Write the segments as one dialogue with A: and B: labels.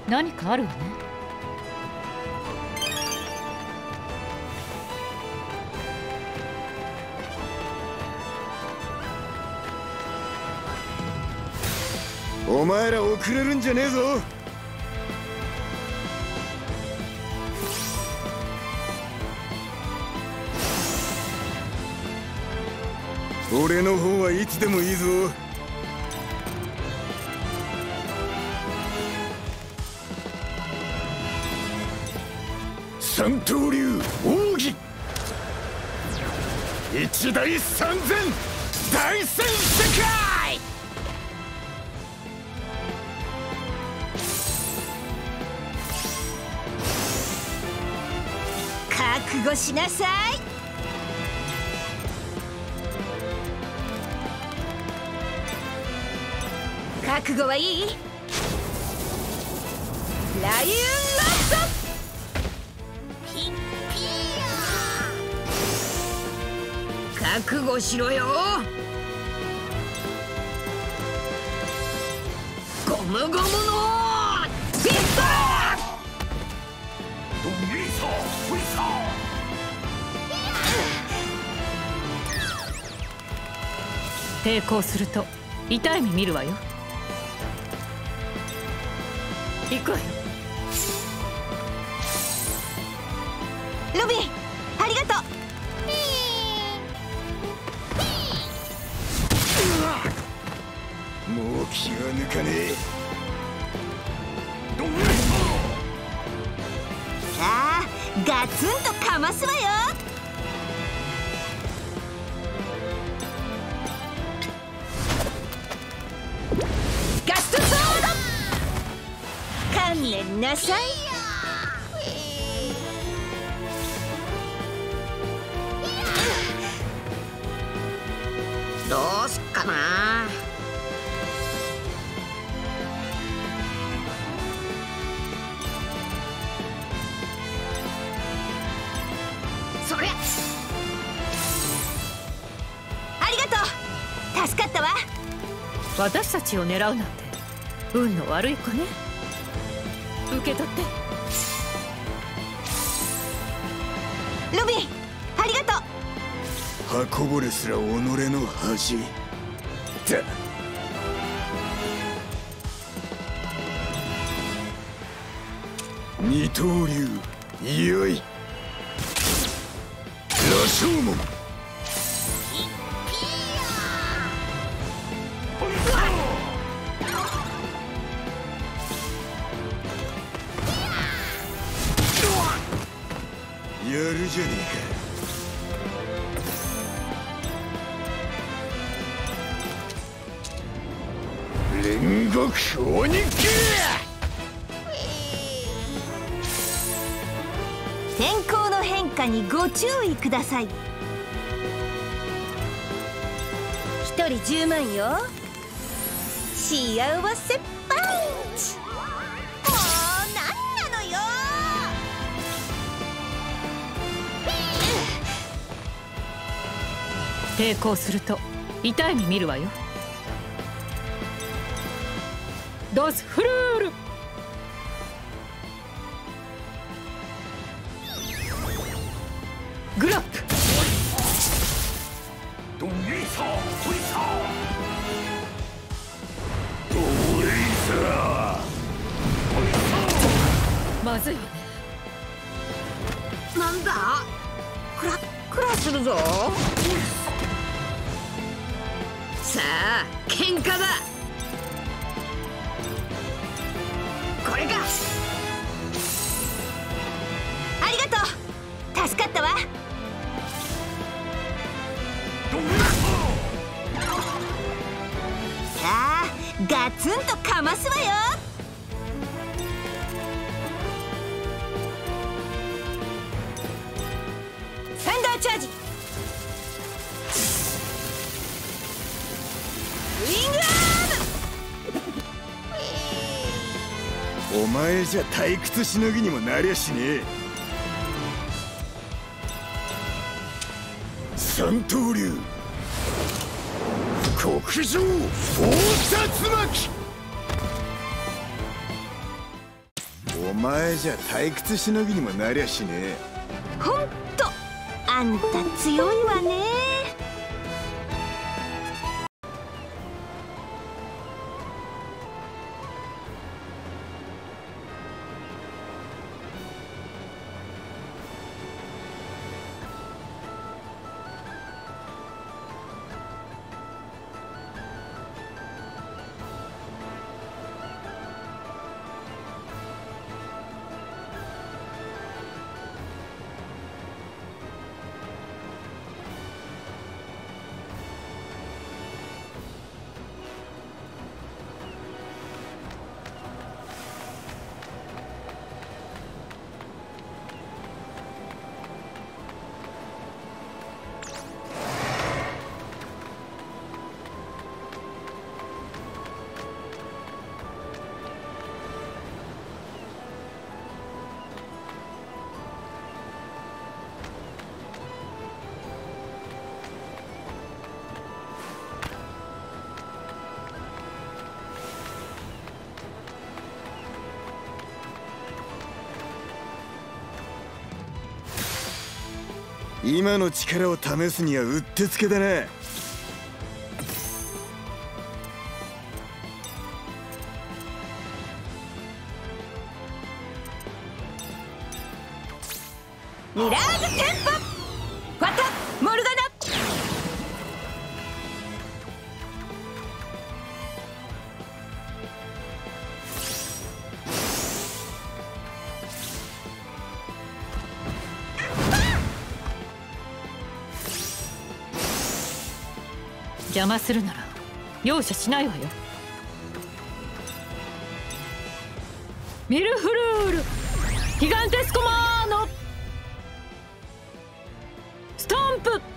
A: 何かあるわね。
B: お前ら遅れるんじゃねえぞ。俺の方はいつでもいいぞ。三刀流奥義一大三千大戦世界。
C: 覚悟しなさい。覚悟はいい？ライオンラスト。覚悟しろよ。ゴムゴムのピストル。
A: 抵抗すると痛い目見るわよ。行くわよ。
C: ルビー、ありがとう。
B: もう気が抜かねえ。
C: さあガツンとかますわよ。ガストソード。観念なさい。どうすっかな。そりゃありがとう。助かったわ。
A: 私たちを狙うなんて運の悪い子ね。受け取って。
C: ルビー、ありがとう。
B: 刃こぼれすら己の恥だ。二刀流よい。羅生門。やるじゃねえか。煉獄鬼剣。
C: 天候の変化にご注意ください。一人10万よ。幸せパンチ。もう何なのよ。
A: 抵抗すると痛い目見るわよ。ドスフルール。グラップ。まずいよね。
C: なんだ、クラックラするぞ。さあ喧嘩だ。これか。ありがとう。助かったわ。さあガツンとかますわよ。サンダーチャージ。ウィングアーム。
B: お前じゃ退屈しのぎにもなりゃしねえ。三刀流極上大竜巻。 前じゃ退屈しのぎにもなりゃしねえ。
C: ほんとあんた強いわね。
B: 今の力を試すにはうってつけだな。
C: ミラージュテンポファタモルガナ。
A: 邪魔するなら容赦しないわよ。ミルフルールギガンテスコマーノストンプ。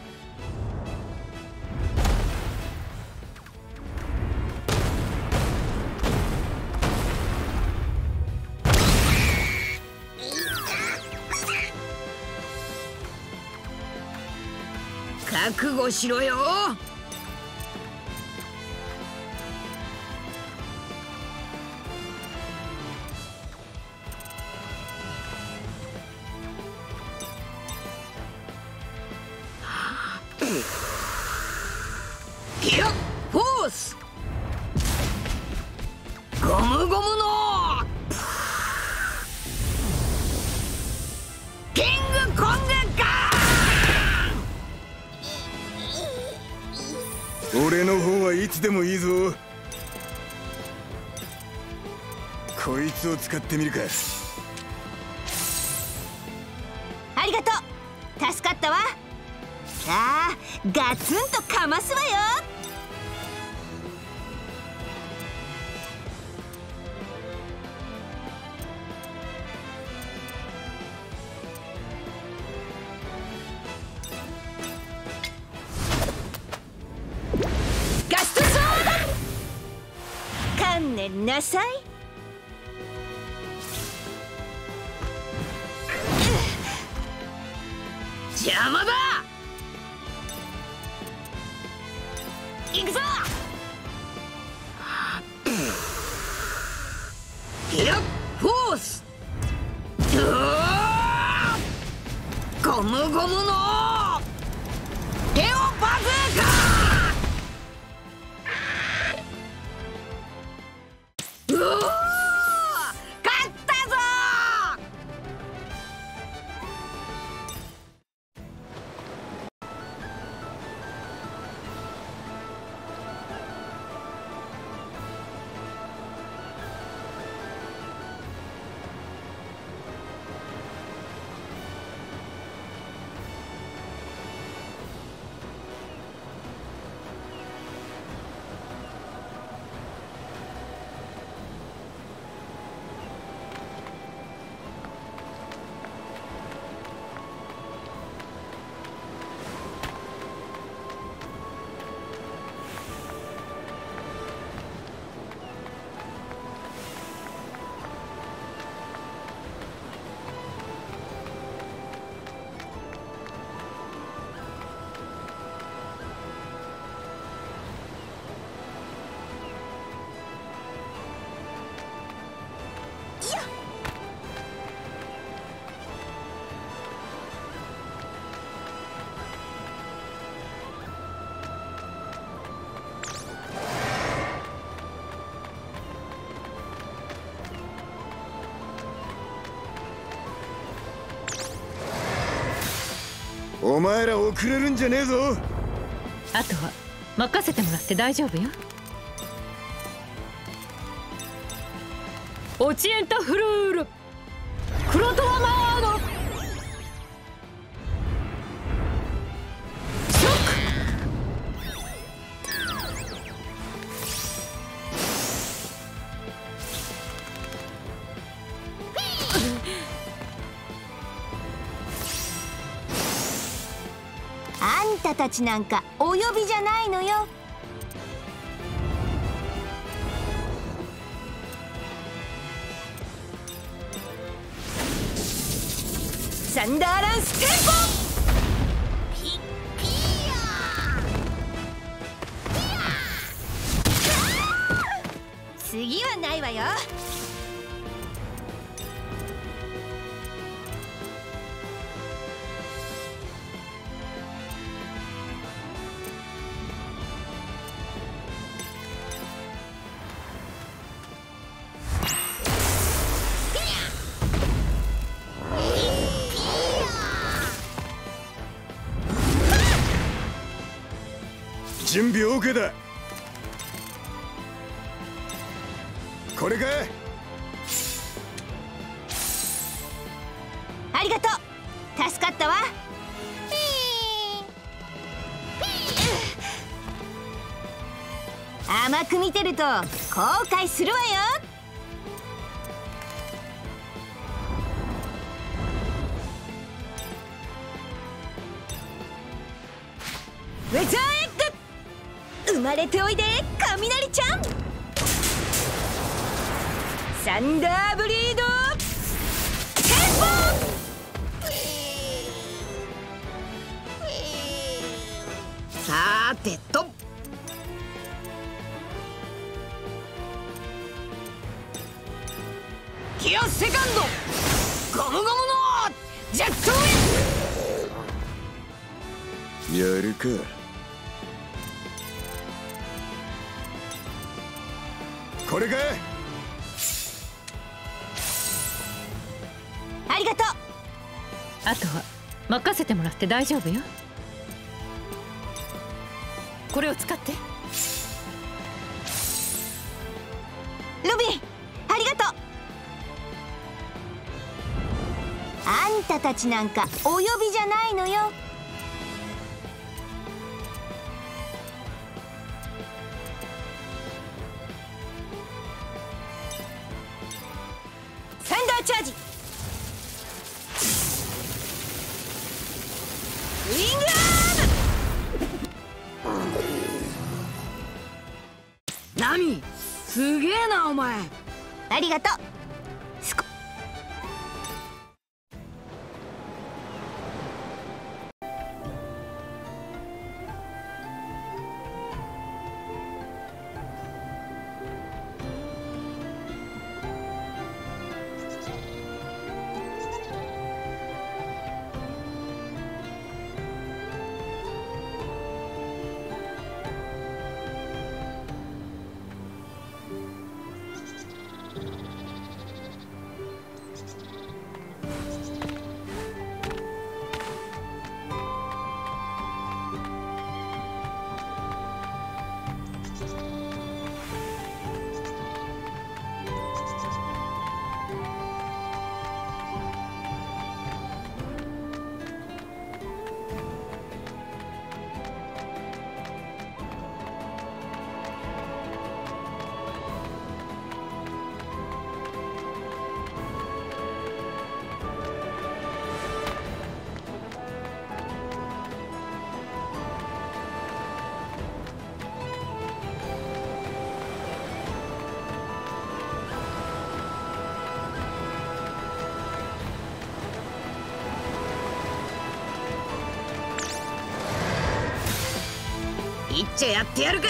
C: 覚悟しろよ。ギアフォースゴムゴムのキングコングか。
B: 俺の方はいつでもいいぞ。こいつを使ってみるか。
C: ありがとう、助かったわ。さあガツンとかますわよ。ガストソード観念なさい。邪魔だ。行くぞ。ギアフォースゴムゴムのレオパズーカ。うおー勝ったぞ。
B: お前ら遅れるんじゃねえぞ。
A: あとは任せてもらって大丈夫よ。オチエンタフルールクロトワマーノショック。
C: あんたたちなんかお呼びじゃないのよ。サンダーランステンポ。次はないわよ。
B: 準備 OK だ。これか。
C: ありがとう、助かったわ。甘く見てると後悔するわよ。ウェザーエッグ、生まれておいで雷ちゃん。サンダーブリードテンポ。さてと、ギアセカンドゴムゴムのジェットウィン。
B: やるか。これか。
C: ありがとう。
A: あとは任せてもらって大丈夫よ。これを使って。
C: ルビー、ありがとう。あんたたちなんかお呼びじゃないのよ。サンダーチャージ、ウィングアーム。ナミ、すげえなお前。ありがとう。いっちゃやってやるか。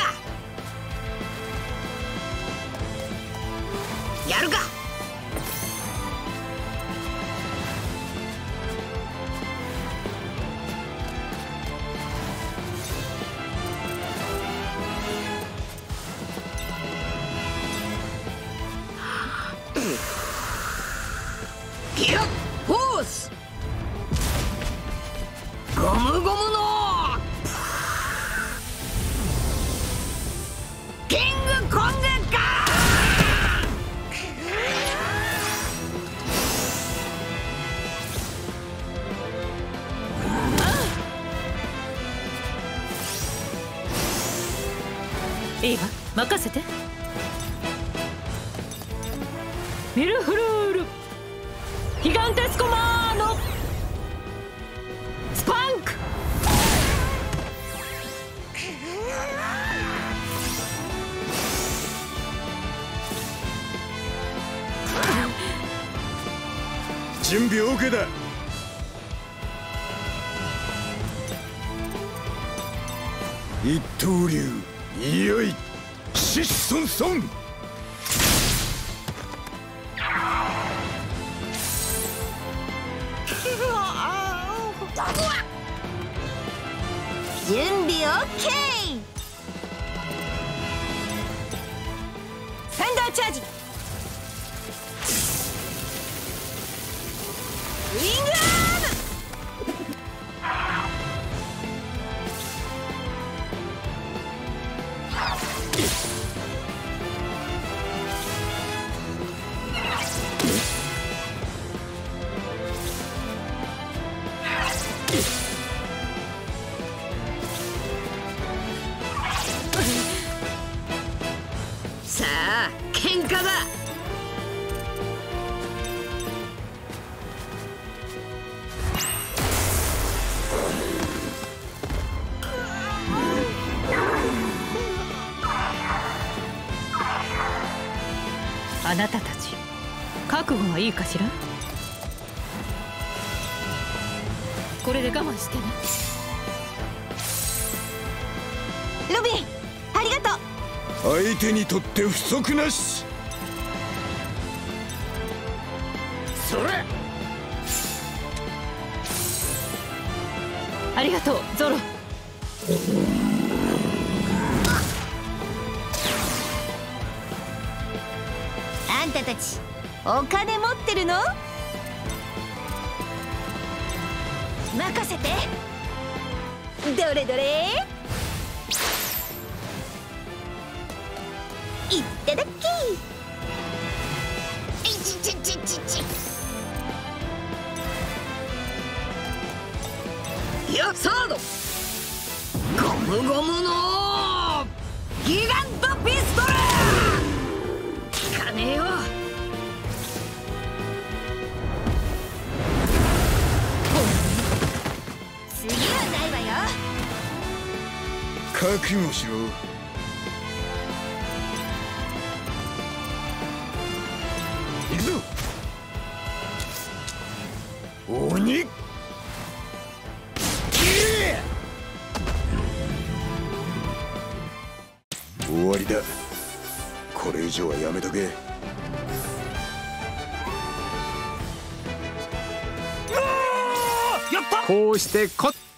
C: やるか。ギアフォースゴ
A: ゴムゴムのキングコングか。いいわ、任せて。ミルフルールギガンテスコマーノスパンク。
B: 準備 OK だ。一刀流よいシッソンソン。
C: 準備 OK。 サンダーチャージ。ウィングアーム。
A: さあ喧嘩だ。あなたたち覚悟はいいかしら。これで我慢してね。
C: ロビン、ありがとう。
B: 相手にとって不足なし。
A: それありがとうゾロ。
C: あんたたちお金持ってるの？任せて。どれどれ。いっただき。いちちちちち。
A: よっサードゴムゴムのギガントピストル。効かねえよ。
C: 次はないわよ。
B: 覚悟しろ。行くぞ鬼。終わりだ。これ以上はやめとけ。
D: こうして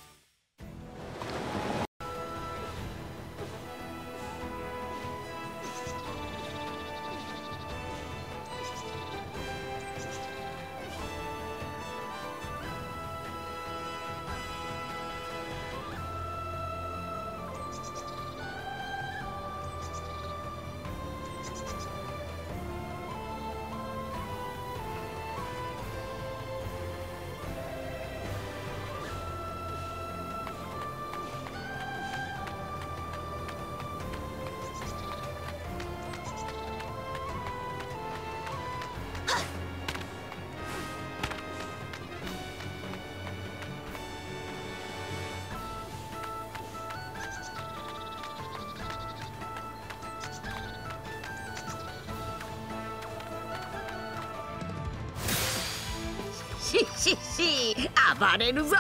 A: し暴れるぞ。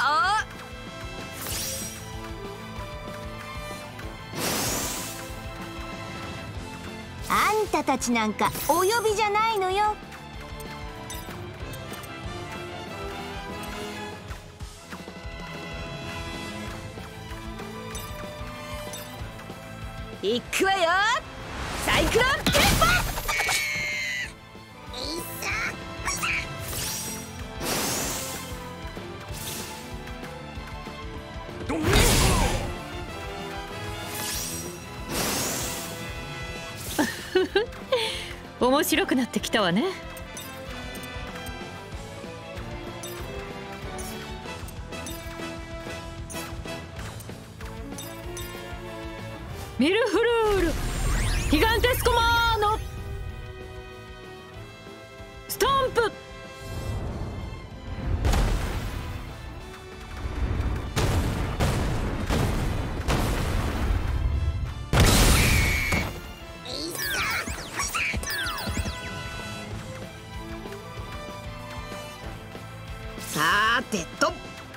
C: あんたたちなんかお呼びじゃないのよ。
A: 行くわよサイクロンテンポ。
D: 面白くなってきたわね。ミルフルールギガンテスコマーノストンプ。
A: さてと、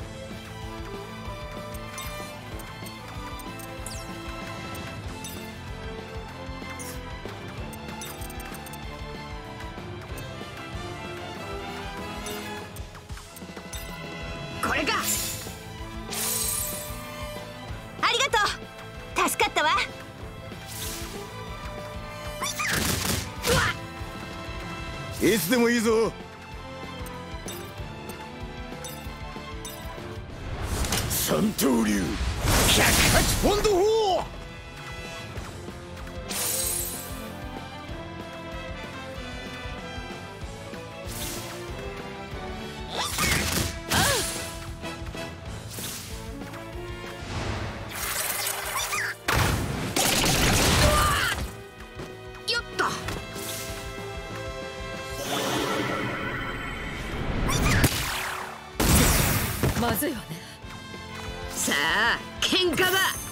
A: これか。
C: ありがとう、助かったわ。
B: いつでもいいぞ。三刀流108ポンド砲。
A: よっと。
D: まずいわね。
A: さあ喧嘩だ。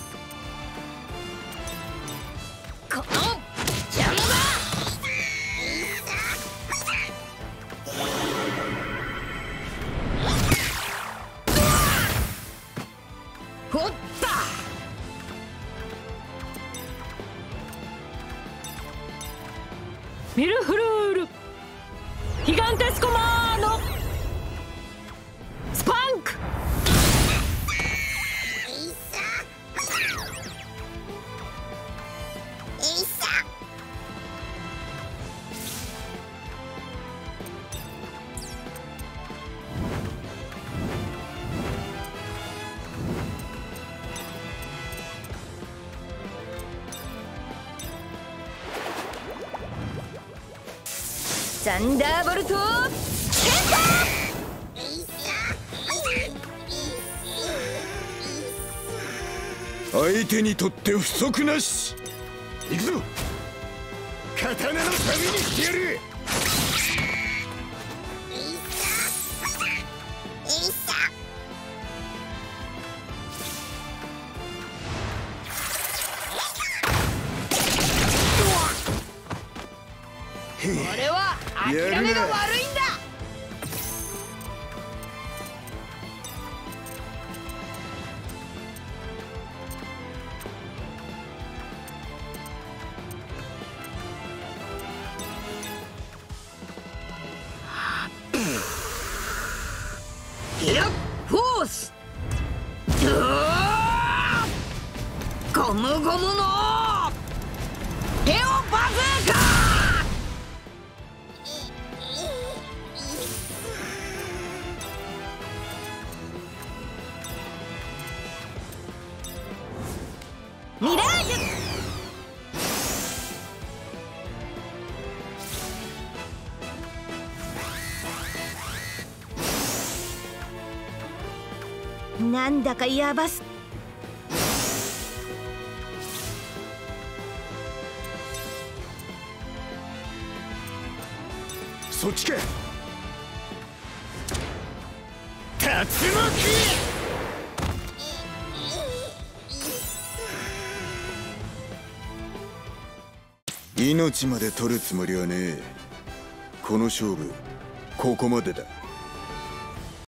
A: この邪魔だ。ほった。
D: ミルフルールギガンテスコマーノスパンク。
C: サンダーボルト
B: 相手にとって不足なし。行くぞ。刀の旅にしてやる。
A: 俺は諦めが悪いんだ。ヒラフォース。ゴムゴムのテオバズーカ。
C: ミラージュ。なんだかヤバす。
B: そっちか。竜巻。命まで取るつもりはねえ。この勝負ここまでだ。